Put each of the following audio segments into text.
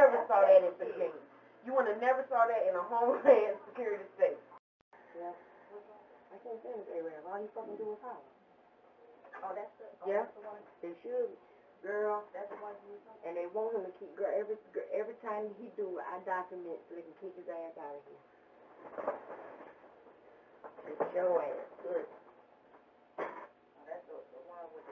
never saw that in Virginia. You would have never saw that in a Homeland Security state. Yeah. I can't say it's Arab. All you fucking do is holler. Oh, that's the Yeah. That's the one. They should. Girl. That's the one you saw. And they want him to keep, girl, every time he do, I document so they can kick his ass out of here. It's your ass. Good. Oh, that's the one with the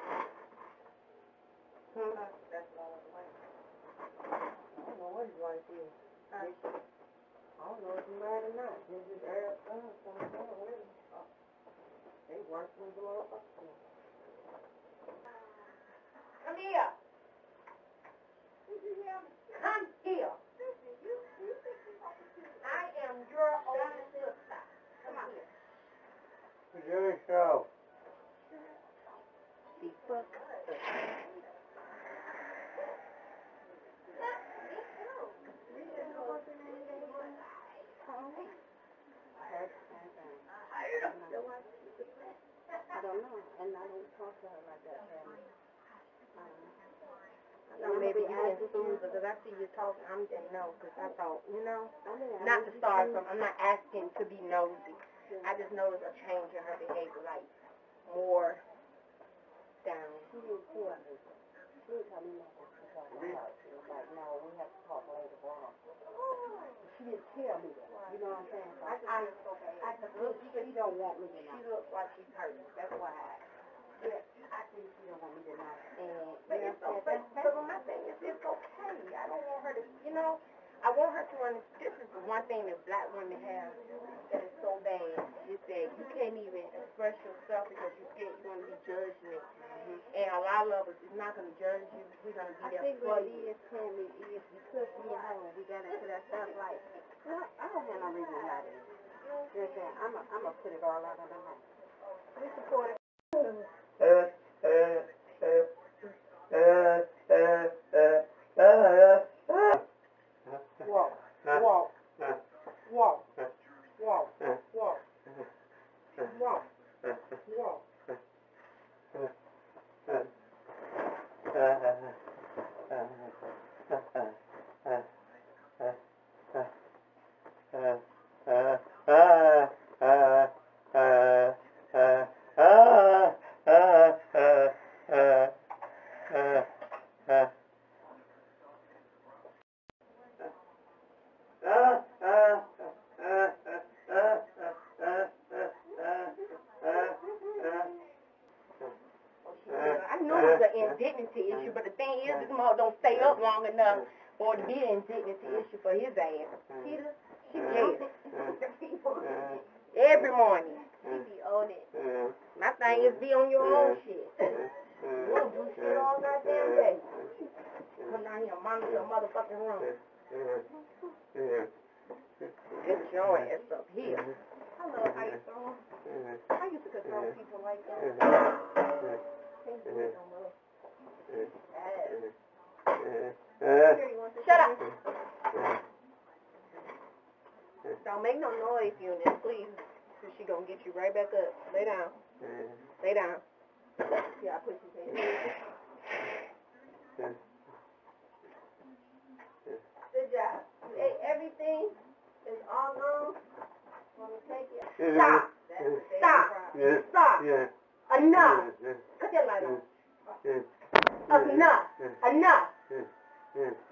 That's the one with the white. I don't know what his wife is. I don't know if he's married or not. This is Arab son, whatever. They work with the motherfucker. Come here. Come here. I am your older sister. Come on here. Your show. She fucked. I don't know, and I don't talk to her like that, family. I know maybe you in school because I see you talking. I'm just no, because I thought, not to start from. I'm not asking to be nosy. I just noticed a change in her behavior, like more down. She didn't tell me. She didn't tell me nothing to talk about. She was like, no, we have to talk later on. She didn't tell me that. You know what I'm saying? So I just look, she don't want me to know. She looks like she's hurting. That's why. Yeah, I think she don't want me to know. And But it's okay. But my thing is, it's okay. I don't want her to, I want her to understand. This is the one thing that black women have that is so bad. Is that you can't even express yourself because you're scared you're going to be judged. And a lot of us is not going to judge you. We're going to be there for you. I think what it is, Tammy, is because we at home, we got into that stuff like, I don't have no reason to lie to you. You know what I'm saying? I'm going to put it all out on the line. We support it. Walk, walk, walk, walk, walk, walk, walk. I know it's an indignity issue, but the thing is, this mother don't stay up long enough for it to be an indignity issue for his ass. She every morning. She be on it. My thing is be on your own shit. You won't do shit all goddamn day. Come down here and monitor a motherfucking room. Get your ass up here. I love how you throw them. I used to control people like that. Can't do it no more. Shut up. Don't make no noise, Eunice, please. Cause she gonna get you right back up. Lay down. Lay down. Yeah, I put you there. Good job. You ate everything. It's all gone. Want me to take it? Stop. Stop. Stop. Enough. Cut that light off. Enough. Enough.